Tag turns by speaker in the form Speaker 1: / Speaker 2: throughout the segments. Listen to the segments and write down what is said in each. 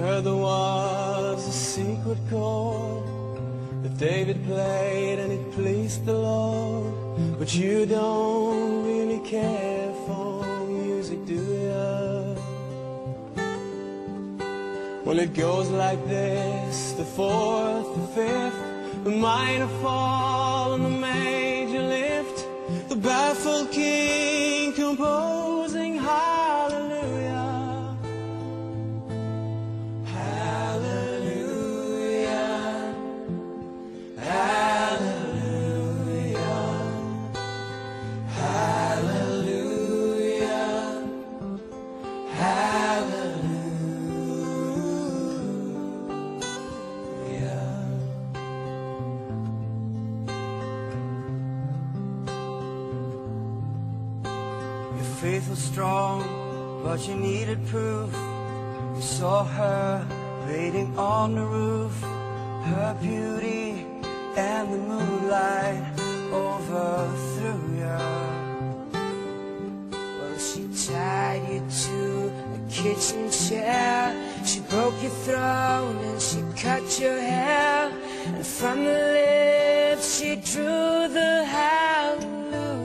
Speaker 1: heard there was a secret chord that David played and it pleased the Lord. But you don't really care for music, do you? Well, it goes like this: the fourth, the fifth, the minor fall and the major lift, the baffled king composing hallelujah. Hallelujah, hallelujah, hallelujah, hallelujah. Faith was strong, but you needed proof. You saw her waiting on the roof, her beauty and the moonlight overthrew you. Well, she tied you to a kitchen chair, she broke your throne and she cut your hair, and from the lips she drew the hallelujah.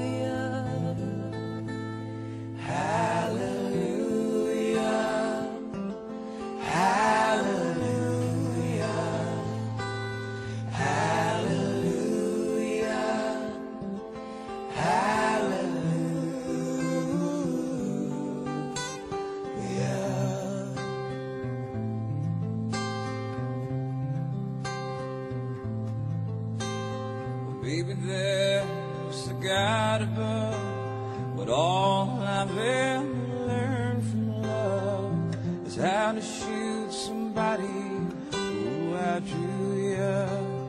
Speaker 1: Baby, there's a God above, but all I've ever learned from love is how to shoot somebody who outdrew you.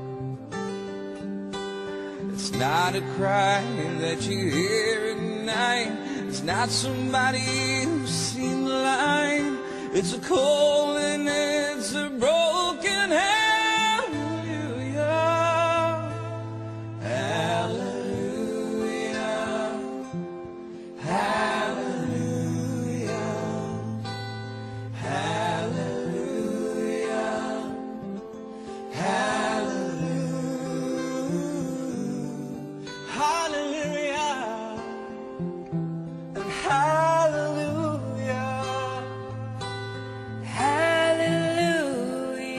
Speaker 1: It's not a cry that you hear at night, it's not somebody who's seen the light, it's a call and it's a broken